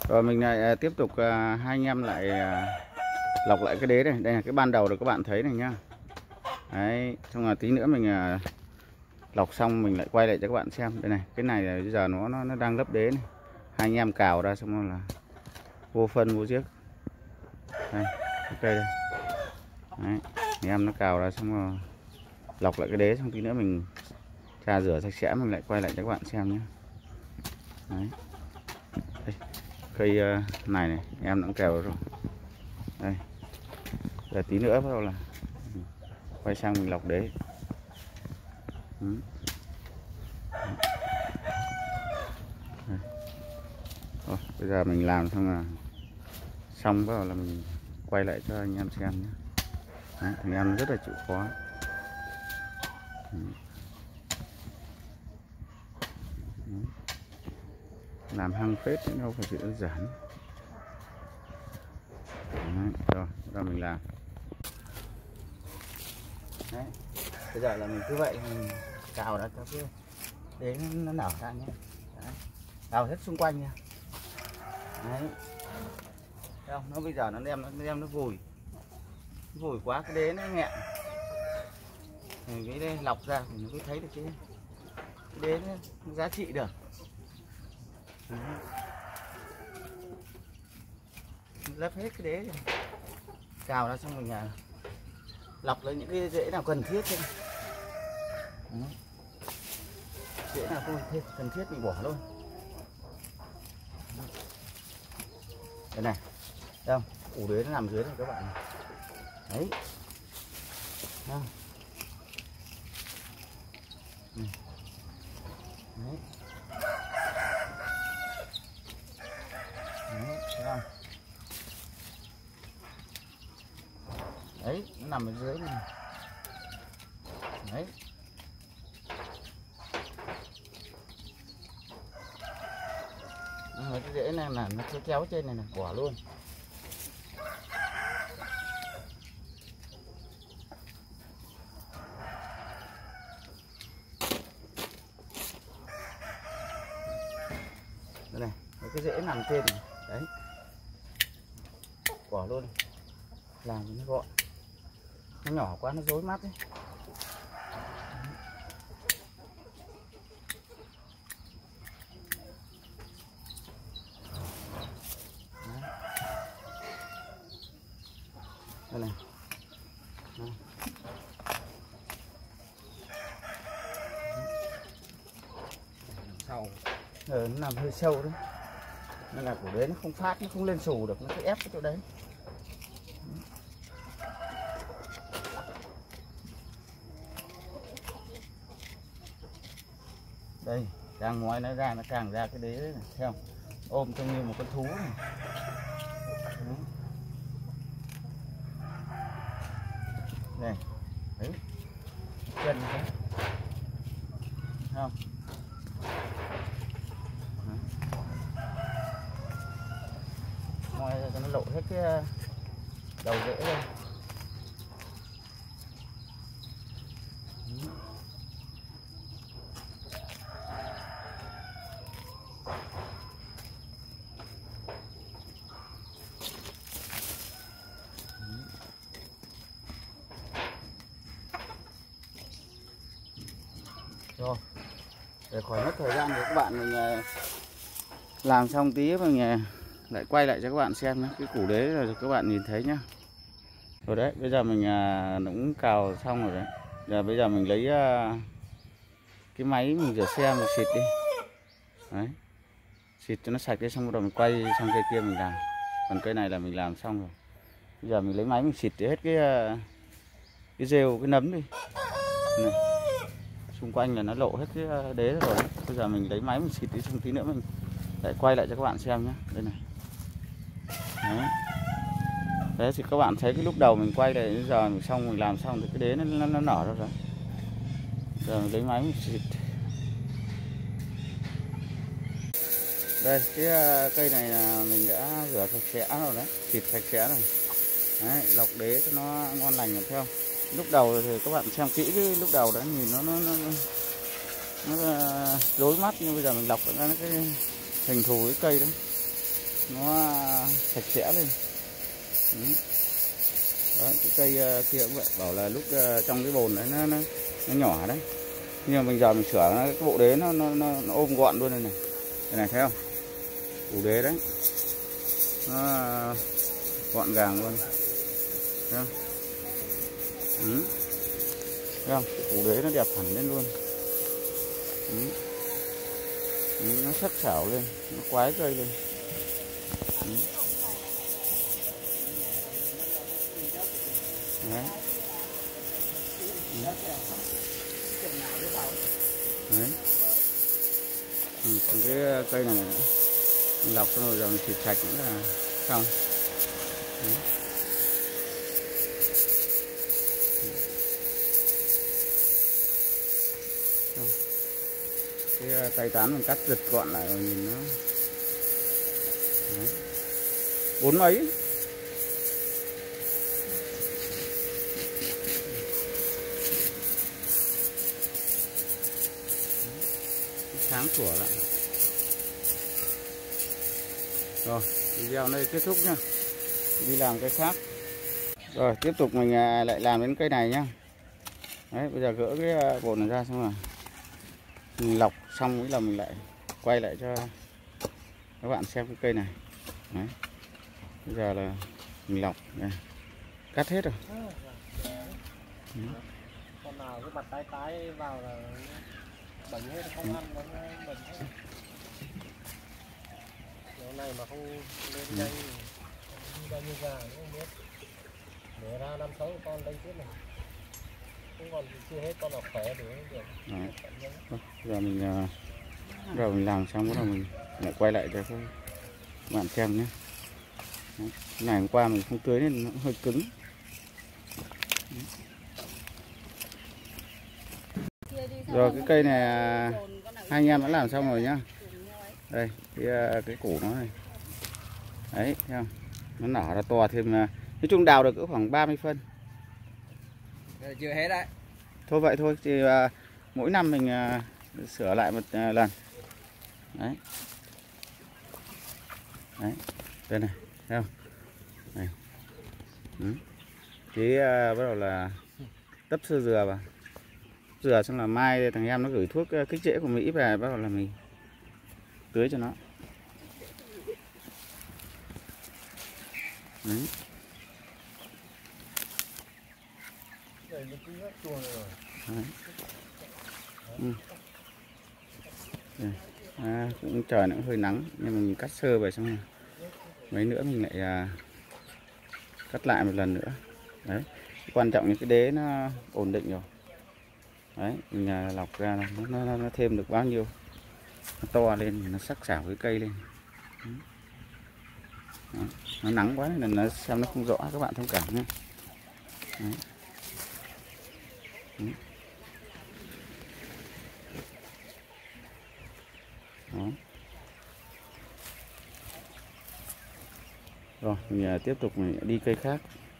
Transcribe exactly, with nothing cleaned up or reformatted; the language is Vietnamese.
Rồi mình lại tiếp tục hai anh em lại lọc lại cái đế này. Đây là cái ban đầu được các bạn thấy này nhá. Đấy, xong là tí nữa mình lọc xong mình lại quay lại cho các bạn xem. Đây này, cái này là bây giờ nó nó, nó đang lấp đế này. Hai anh em cào ra xong rồi là vô phân vô giếc. Đây, cái cây đây. Đấy, anh em nó cào ra xong rồi lọc lại cái đế, xong tí nữa mình trà rửa sạch sẽ mình lại quay lại cho các bạn xem nhé. Đấy. Đây, cây này này em đã kèo rồi. Đây, giờ tí nữa bắt đầu là quay sang mình lọc đế. Ừ. Rồi, bây giờ mình làm xong là xong, bắt đầu là mình quay lại cho anh em xem nhé. Đấy, anh em rất là chịu khó. Ừ. Làm hăng phết chứ đâu phải chuyện đơn giản. Đấy, rồi, rồi mình làm. Đấy, bây giờ là mình cứ vậy mình cào ra cho cái đế nó nở ra nhé. Đấy, cào hết xung quanh nha. Đấy, không, nó bây giờ nó đem nó đem nó vùi vùi quá cái đế nó nghẹn. Mình cái đây lọc ra thì nó mới thấy được cái, cái đế nó, nó giá trị được. Đấy. Lấp hết cái đế rồi. Cào ra xong mình à, lọc lấy những cái rễ nào cần thiết thôi. Rễ nào không cần thiết mình bỏ luôn. Đây này, thấy không? Ủ đế nó nằm dưới này các bạn. Đấy. Đấy. Đấy. Đấy, thấy không? Đấy, nó nằm ở dưới này. Đấy. Đấy, cái rễ này là nó kéo kéo trên này này, bỏ luôn. Đây này, cái rễ nằm trên này. Đấy. Bỏ luôn. Làm cho nó gọn. Nó nhỏ quá nó rối mắt đấy. Đây này. Đây. Sau. Ờ, nó nằm hơi sâu đấy. Nên là của đấy nó không phát, nó không lên xù được, nó cứ ép cái chỗ đấy. Đây, càng ngoài nó ra nó càng ra cái đế này, thấy không? Ôm trông như một con thú này. Đây, đấy, chân thế, thấy không? Ngoài ra nó lộ hết cái đầu rễ đây. Rồi, để khỏi mất thời gian thì các bạn mình làm xong tí mình lại quay lại cho các bạn xem nhé. Cái củ đế là các bạn nhìn thấy nhá. Rồi đấy, bây giờ mình cũng cào xong rồi đấy. Giờ bây giờ mình lấy cái máy mình rửa xe mình xịt đi. Đấy, xịt cho nó sạch đi, xong rồi mình quay sang cây kia mình làm. Còn cây này là mình làm xong rồi. Bây giờ mình lấy máy mình xịt hết cái cái rêu, cái nấm đi. Này. Xung quanh là nó lộ hết cái đế rồi. Bây giờ mình lấy máy mình xịt đi, xong tí nữa mình lại quay lại cho các bạn xem nhé. Đây này. Đấy. Đấy thì các bạn thấy cái lúc đầu mình quay đây, bây giờ mình xong mình làm xong thì cái đế nó, nó, nó nở ra rồi. Giờ mình lấy máy mình xịt. Đây, cái cây này là mình đã rửa sạch sẽ rồi đấy, xịt sạch sẽ rồi. Đấy, lọc đế cho nó ngon lành rồi, thấy không? Lúc đầu thì các bạn xem kỹ cái lúc đầu đó nhìn nó nó nó nó rối mắt, nhưng bây giờ mình lọc ra nó cái hình thù cái cây đấy. nó sạch sẽ lên. Ừ. Đấy, cái cây kia cũng vậy, bảo là lúc trong cái bồn đấy nó nó, nó nhỏ đấy, nhưng mà mình giờ mình sửa nó, cái bộ đế nó nó, nó nó ôm gọn luôn đây này, cái này thấy không, củ đế đấy nó gọn gàng luôn, thấy không? Ừ. Thấy không? Cái củ đế nó đẹp hẳn lên luôn. Ừ. Ừ, nó sắc sảo lên, nó quái cây lên. Ừ. Đấy. Ừ. Đấy. Ừ, cái cây này, này lọc xong rồi rồi xịt sạch nữa là xong. Đấy. Cái tay tán mình cắt giật gọn lại rồi nhìn nó. Đấy. Bốn mấy. Sáng sủa lại. Rồi, video này kết thúc nhá. Đi làm cái khác. Rồi, tiếp tục mình lại làm đến cây này nhá. Đấy, bây giờ gỡ cái bồn này ra xong rồi mình lọc xong mới là mình lại quay lại cho các bạn xem cái cây này. Đấy. Bây giờ là mình lọc này. Cắt hết rồi. Ừ. Con nào cái mặt tái tái vào là bệnh hết, không ăn nó bệnh hết. Cái này mà không lên nhanh đi bao nhiêu gà cũng không biết. Để ra năm sáu con đây tiếp này. Cũng còn chưa hết con nào khỏe thì không được. Đấy. Giờ mình rồi mình làm xong bắt đầu mình lại quay lại cho các bạn xem nhé. Đấy. Cái này hôm qua mình không tưới nên nó hơi cứng. Rồi cái cây này hai anh em đã làm xong rồi nhá. Đây cái, cái củ nó này. Đấy thấy không? Nó nở ra to thêm, nói chung đào được cỡ khoảng ba mươi phân. Rồi, chưa hết đấy. Thôi vậy thôi thì uh, mỗi năm mình uh, sửa lại một uh, lần. Đấy. Đấy. Đây này, thấy không? Này. Ừ. Tí uh, bắt đầu là tấp sơ dừa vào. Dừa xong là mai thằng em nó gửi thuốc uh, kích trễ của Mỹ về, bắt đầu là mình tưới cho nó. Đấy. Đấy. Ừ. À, cũng trời nó cũng hơi nắng nhưng mà mình cắt sơ về xong rồi mấy nữa mình lại à, cắt lại một lần nữa. Đấy, quan trọng là cái đế nó ổn định rồi. Đấy, mình à, lọc ra nó, nó, nó thêm được bao nhiêu, nó to lên, nó sắc sảo cái cây lên. Đó. Nó nắng quá nên nó xem nó không rõ, các bạn thông cảm nhé. Đấy. Đấy. Đó. Rồi mình tiếp tục mình đi cây khác.